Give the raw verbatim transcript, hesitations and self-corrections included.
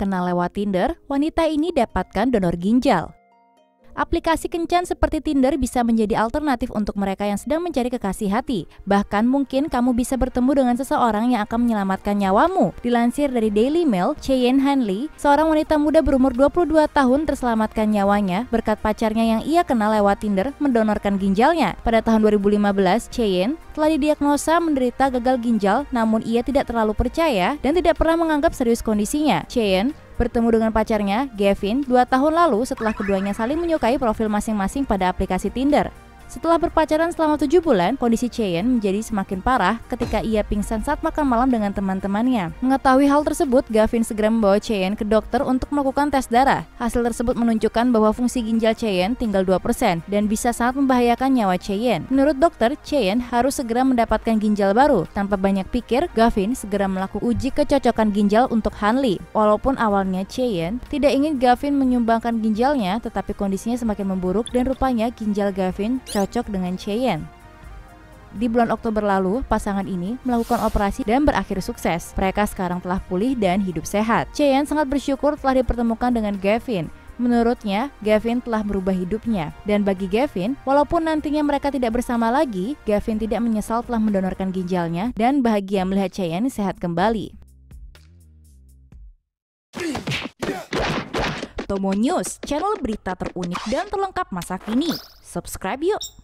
kenal lewat Tinder, wanita ini dapatkan donor ginjal. Aplikasi kencan seperti Tinder bisa menjadi alternatif untuk mereka yang sedang mencari kekasih hati. Bahkan mungkin kamu bisa bertemu dengan seseorang yang akan menyelamatkan nyawamu. Dilansir dari Daily Mail, Cheyenne Hanley, seorang wanita muda berumur dua puluh dua tahun terselamatkan nyawanya berkat pacarnya yang ia kenal lewat Tinder mendonorkan ginjalnya. Pada tahun dua ribu lima belas, Cheyenne telah didiagnosa menderita gagal ginjal, namun ia tidak terlalu percaya dan tidak pernah menganggap serius kondisinya. Cheyenne bertemu dengan pacarnya, Gavin, dua tahun lalu setelah keduanya saling menyukai profil masing-masing pada aplikasi Tinder. Setelah berpacaran selama tujuh bulan, kondisi Cheyenne menjadi semakin parah ketika ia pingsan saat makan malam dengan teman-temannya. Mengetahui hal tersebut, Gavin segera membawa Cheyenne ke dokter untuk melakukan tes darah. Hasil tersebut menunjukkan bahwa fungsi ginjal Cheyenne tinggal dua persen dan bisa sangat membahayakan nyawa Cheyenne. Menurut dokter, Cheyenne harus segera mendapatkan ginjal baru. Tanpa banyak pikir, Gavin segera melakukan uji kecocokan ginjal untuk Hanley. Walaupun awalnya Cheyenne tidak ingin Gavin menyumbangkan ginjalnya, tetapi kondisinya semakin memburuk dan rupanya ginjal Gavin cocok dengan Cheyenne. Di bulan Oktober lalu, pasangan ini melakukan operasi dan berakhir sukses. Mereka sekarang telah pulih dan hidup sehat. Cheyenne sangat bersyukur telah dipertemukan dengan Gavin. Menurutnya, Gavin telah merubah hidupnya. Dan bagi Gavin, walaupun nantinya mereka tidak bersama lagi, Gavin tidak menyesal telah mendonorkan ginjalnya dan bahagia melihat Cheyenne sehat kembali. Tomo News, channel berita terunik dan terlengkap masa kini. Subscribe yuk!